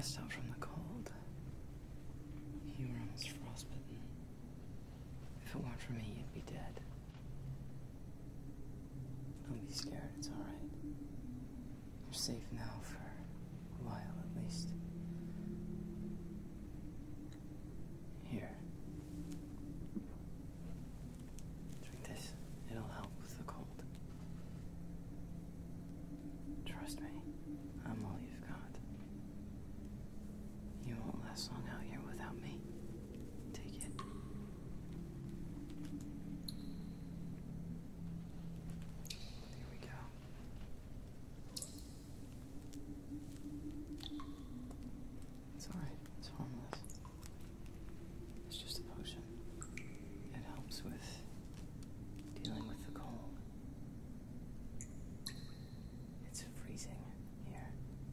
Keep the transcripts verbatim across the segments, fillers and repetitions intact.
passed out from the cold. You were almost frostbitten. If it weren't for me, you'd be dead. Don't be scared, it's alright. You're safe now for a while at least. Here. Drink this. It'll help with the cold. Trust me, I'm all you've got. You won't last long out here without me. Take it. Here we go. It's alright. It's harmless. It's just a potion. It helps with dealing with the cold. It's freezing here.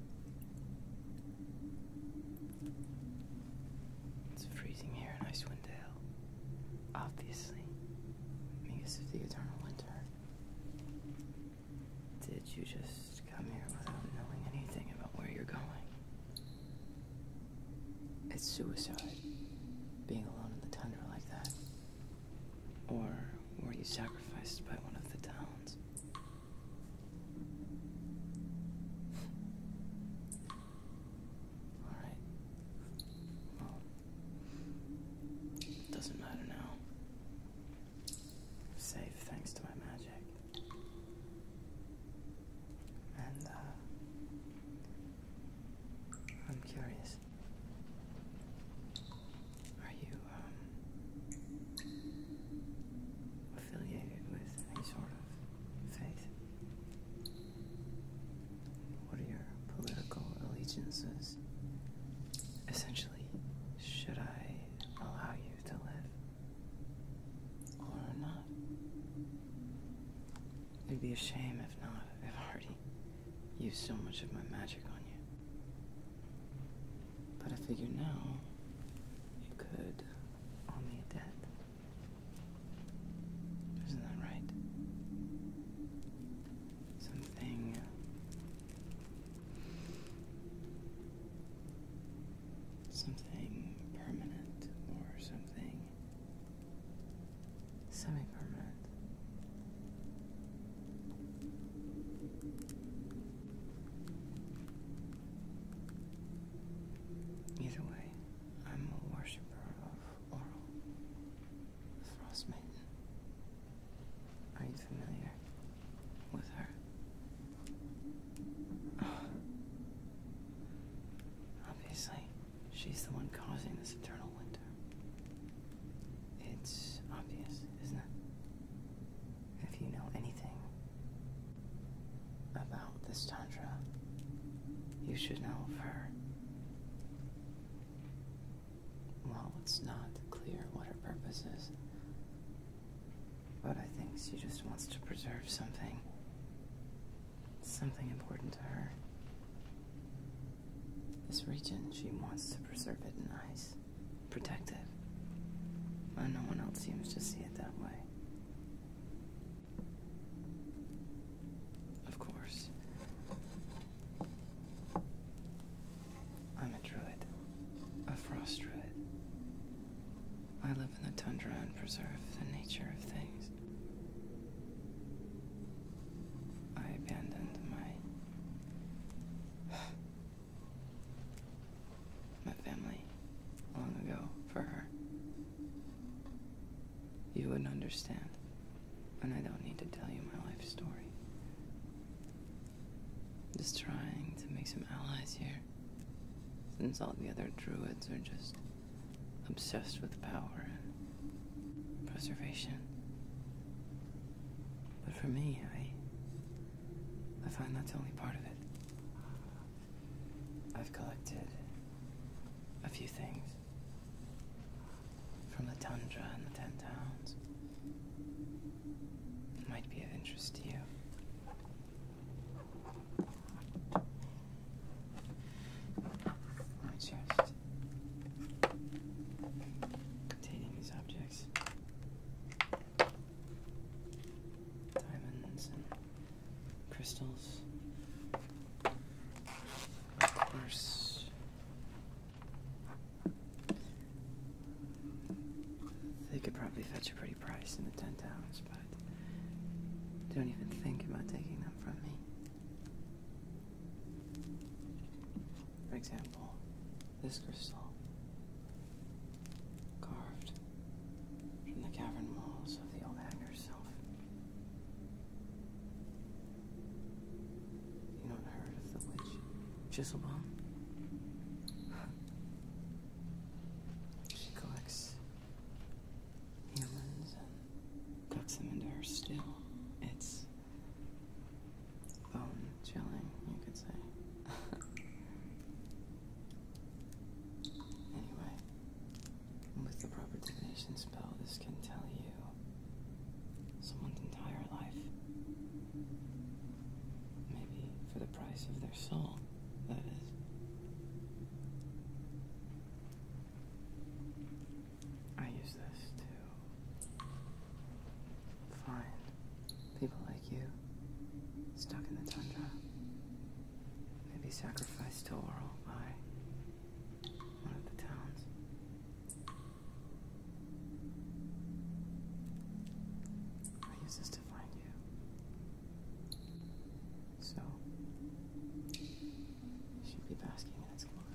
It's freezing here in Icewind Dale. Obviously. Because of the eternal winter. Did you just come here without knowing anything about where you're going? It's suicide, being alone in the tundra like that. Or were you sacrificed by one of the towns? Alright. Well, it doesn't matter now. I'm safe thanks to my magic. And, uh, I'm curious. Are you, um, affiliated with any sort of faith? What are your political allegiances? Essentially, should I allow you to live? Or not? It'd be a shame if not. I've already used so much of my magic on you. But I figure now, you could owe me a debt. Isn't that right? Something... Something permanent or something semi-permanent. Either way, I'm a worshipper of Oral, the Frostmaiden. Are you familiar with her? Obviously, she's the one causing this eternal winter. It's obvious, isn't it? If you know anything about this tundra, you should know of her. Well, it's not clear what her purpose is, but I think she just wants to preserve something. Something important to her. This region, she wants to preserve it in ice. Protect it. And no one else seems to see it that way. Of course. I'm a druid. A frost druid. I live in the tundra and preserve the nature of things. I abandoned my... my family long ago for her. You wouldn't understand, and I don't need to tell you my life story. Just trying to make some allies here, since all the other druids are just obsessed with power and preservation. But for me, I I find that's only part of it. I've collected a few things from the tundra and the ten towns. It might be of interest to you. My chest containing these objects. Diamonds and crystals. Of course, such a pretty price in the ten towns, but don't even think about taking them from me. For example, this crystal, carved from the cavern walls of the old hag herself. You not heard of the witch Chiselbone? She collects humans and cooks them into her stew. It's bone chilling, you could say. Anyway, with the proper divination spell, this can tell you someone's entire life. Maybe for the price of their soul, that is. I use this to find people like you stuck in the tundra, maybe sacrificed to oral by one of the towns. I use this to find you. So, you should be basking in its glory.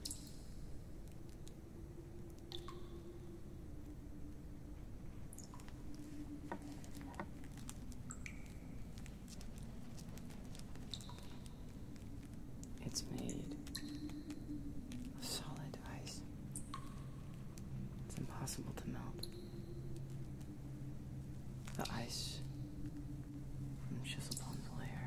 It's made of solid ice. It's impossible to melt. The ice from Chiselbone's lair.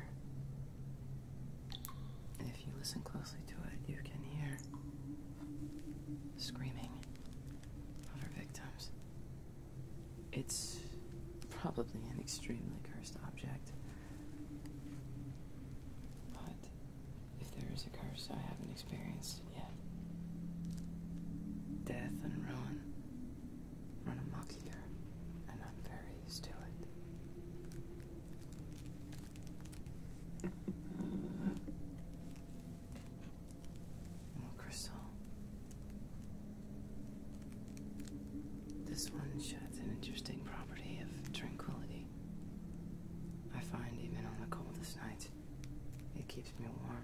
And if you listen closely to it, you can hear the screaming of her victims. It's probably an extremely cursed object. But if there is a curse, I haven't experienced it yet. Death and ruin run amok here, and I'm very used to it. Well, Crystal, this one sheds an interesting property of tranquility. I find even on the coldest nights, it keeps me warm.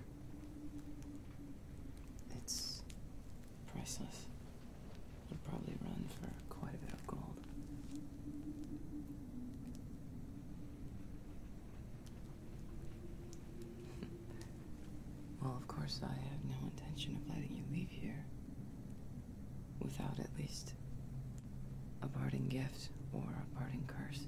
It's priceless. Would probably run for quite a bit of gold. Well, of course, I have no intention of letting you leave here without at least a parting gift or a parting curse.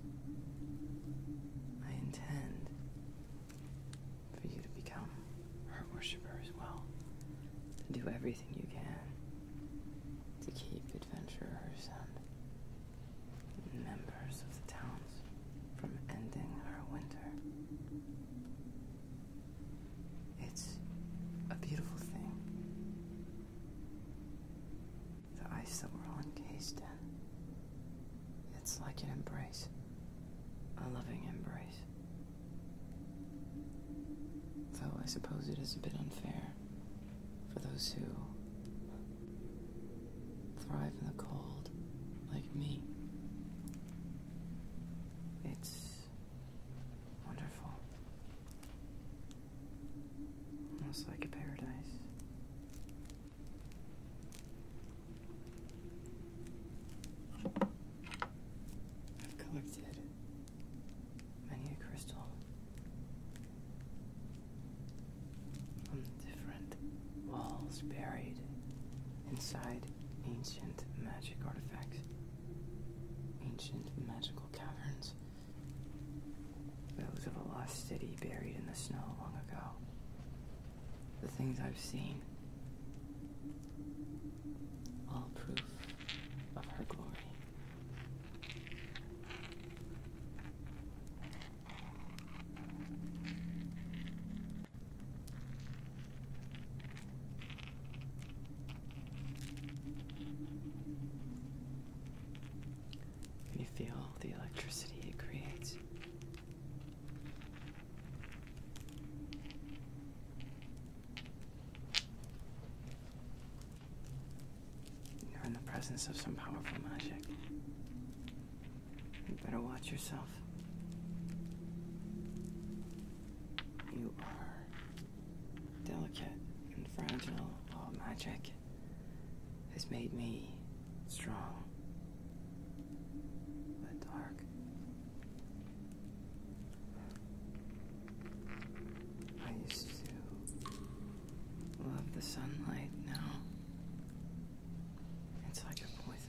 I intend for you to become her worshiper as well. To do everything you can to keep adventurers and members of the towns from ending her winter. It's a beautiful thing. The ice that we're all encased in. It's like an embrace. A loving embrace. Though I suppose it is a bit unfair for those who thrive in the cold, like me. It's wonderful. Almost like a paradise. I've collected many a crystal from different walls buried inside ancient magic artifacts, ancient magical caverns, those of a lost city buried in the snow long ago. The things I've seen, all proof of her glory. Can you feel the electricity it creates? You're in the presence of some powerful magic. Better watch yourself. You are delicate and fragile, while magic has made me strong, but dark. I used to love the sunlight. Now it's like a poison.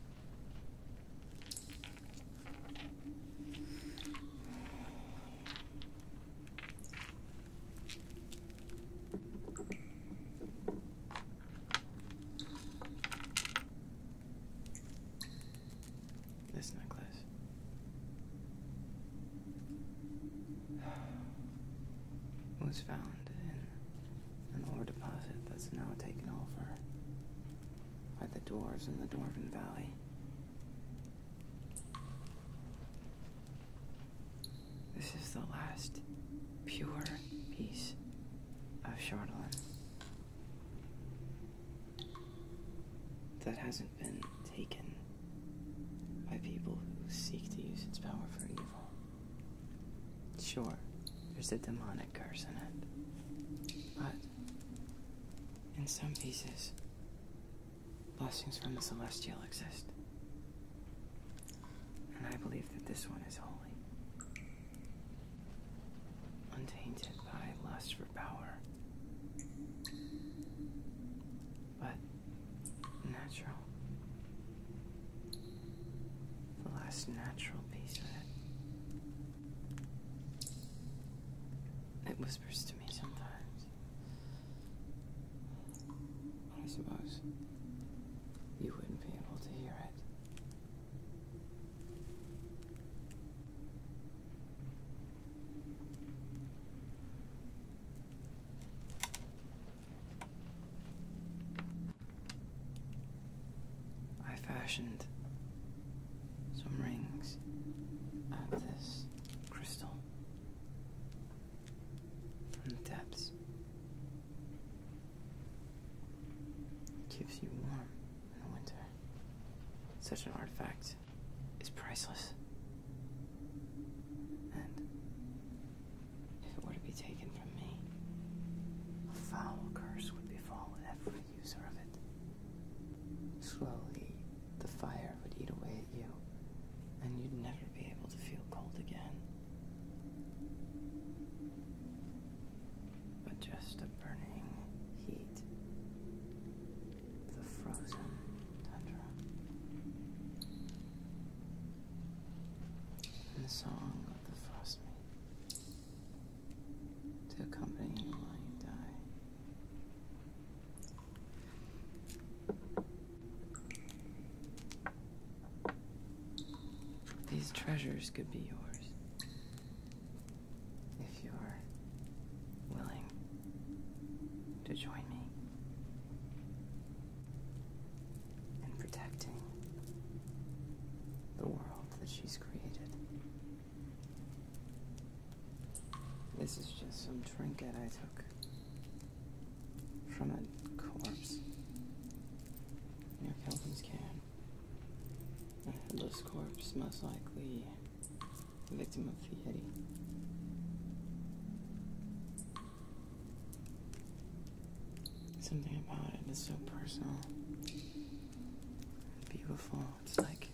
This necklace was found in an ore deposit that's now taken over by the dwarves in the Dwarven Valley. This is the last pure piece of crystaline that hasn't been taken by people who seek to use its power for evil. Sure, there's a demonic curse in it, but in some pieces, blessings from the celestial exist. And I believe that this one is holy, untainted by lust for power, but natural. The last natural piece of it. It whispers to me sometimes. I suppose you wouldn't be able to hear it. I fashioned some rings out of this crystal from the depths. It keeps you warm in the winter. Such an artifact is priceless. And if it were to be taken from me, a foul curse would befall every user of it. Slowly, the fire would eat away at you, and you'd never be able to feel cold again. But just a burning heat. The frozen tundra. And the song of the Frostmaiden to accompany you while you die. These treasures could be yours if you're willing to join me in protecting the world that she's created. This is just some trinket I took from a corpse near Kelvin's Cairn. A headless corpse, most likely the victim of the Yeti. Something about it is so personal and beautiful. It's like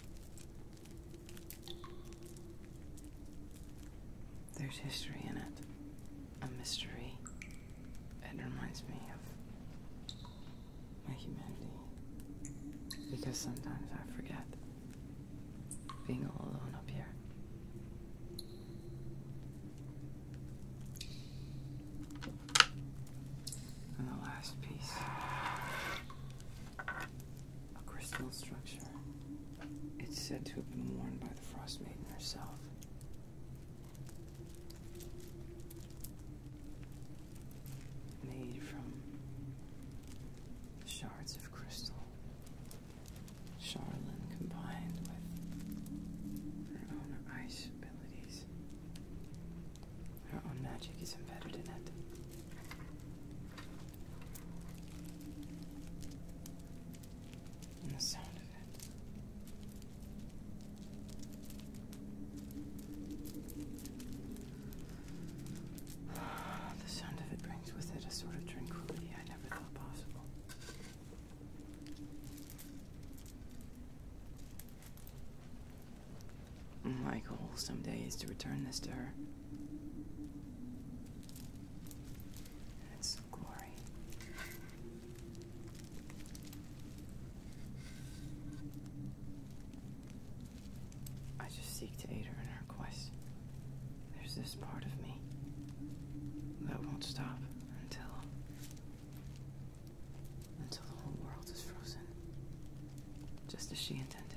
there's history in it, a mystery. It reminds me of my humanity, because sometimes I forget being all alone up here. And the last piece, a crystal structure. It's said to have been worn by the Frostmaiden herself. Made from shards of crystal. Charlene combined with her own ice abilities. Her own magic is embedded in it. And the sound of it My goal someday is to return this to her. It's glory. I just seek to aid her in her quest. There's this part of me that won't stop until... until the whole world is frozen. Just as she intended it.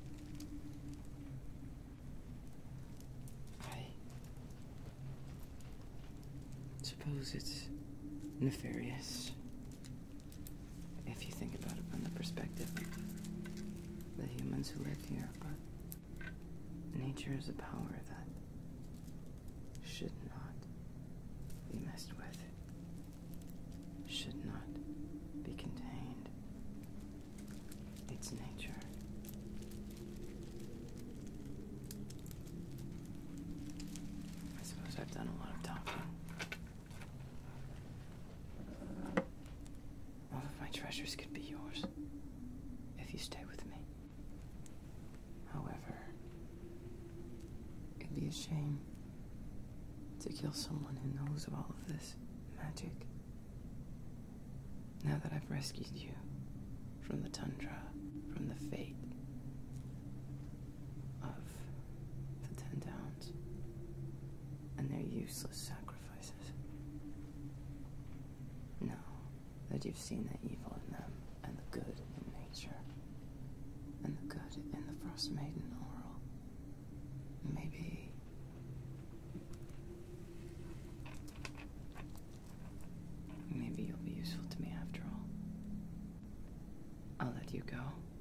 I suppose it's nefarious if you think about it from the perspective of the humans who live here, but nature is a power that should not be messed with, should not be contained. It's nature. I suppose I've done a lot of talking. All of my treasures could be yours if you stay with me. However, it'd be a shame to kill someone who knows of all of this magic. Now that I've rescued you from the tundra, from the fate of the Ten Downs and their useless sacrifices. Now that you've seen the evil in them and the good in nature and the good in the Frostmaiden oral, maybe maybe you'll be useful to me after all. I'll let you go.